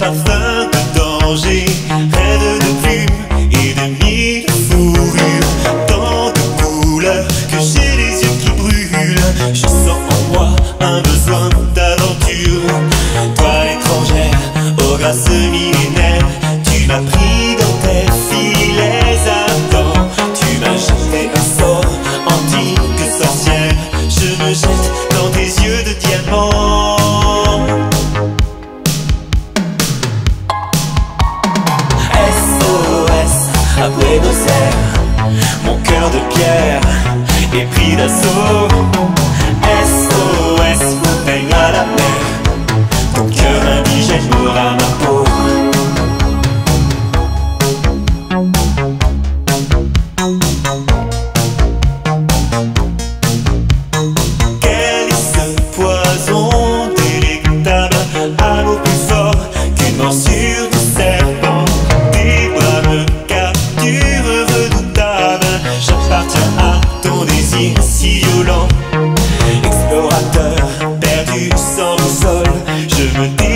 parfum de danger, rêve de plumes et de mille fourrures, tant de couleurs que j'ai les yeux qui brûlent. Je sens en moi un besoin d'aventure. Toi l'étrangère, aux grâces millénaires, tu m'as pris dans tes filets ardents. Tu m'as jeté un sort antique sorcière. Je me jette dans tes yeux de diamant. SOS à Buenos Aires, mon cœur de pierre est pris d'assaut. SOS, montagne à la mer, ton cœur indigène mourra ma peau. Quel est ce poison délectable, à l'eau plus fort qu'une morsure de serpent? Tes bras me capturent redoutable, j'appartiens à ton désir si violent. Explorateur perdu sans boussole, je me